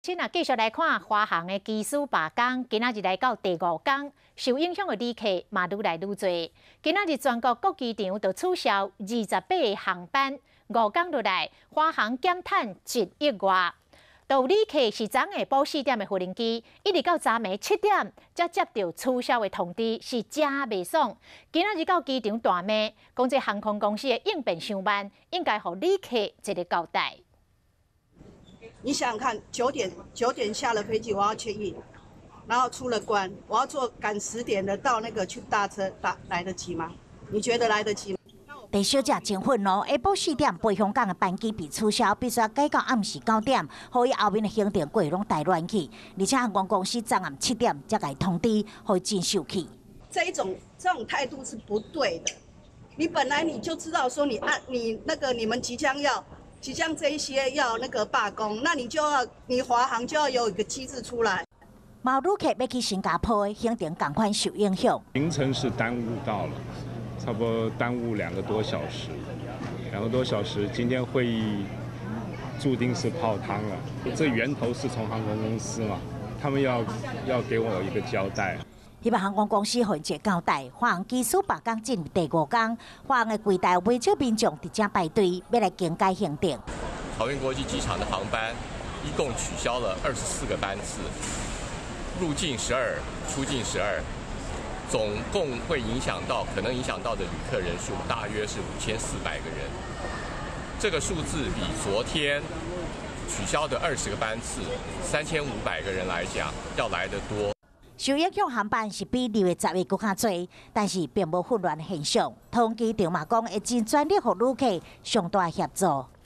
今仔继续来看华航的机师罢工，今仔日来到第5天，受影响的旅客嘛愈来愈多。今仔日全国各机场都取消28个航班，5天落来，华航减碳1亿外。有旅客是昨下晡4点的无人机，一直到昨暝7点才接到取消的通知，是真袂爽。今仔日到机场大骂，讲这航空公司的应变伤慢，应该予旅客一个交代。 你想想看，9点下了飞机，我要check in，然后出了关，我要赶10点的到那个去搭车，来得及吗？你觉得来得及吗？ 陈小姐真愤怒，下晡4点飞香港的班机被取消，必须要改到暗时9点，予伊后面的行程过拢带乱去，而且航空公司昨暗7点才给通知，予伊真生气。 这种态度是不对的。你本来你就知道说你们即将这一些要那个罢工，那你华航就要有一个机制出来。 嘛有旅客要去新加坡的行程赶快受影响。 行程是耽误到了，差不多耽误2个多小时，2个多小时。今天会议注定是泡汤了。这源头是从航空公司嘛，他们要给我一个交代。 希望航空公司予一个交代。华航机师罢工进入第5天，华航的柜台有不少民众伫遮排队，要来更改行程。 桃园国际机场的航班一共取消了24个班次，入境12，出境12，总共可能影响到的旅客人数大约是5400个人。这个数字比昨天取消的20个班次3500个人来讲要来得多。 受影响航班是比2月、10月更较多，但是并无混乱现象。桃园机场嘛讲会尽全力予旅客上大协助。